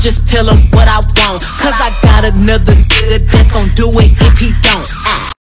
just tell her what I want. Cause I got another nigga that's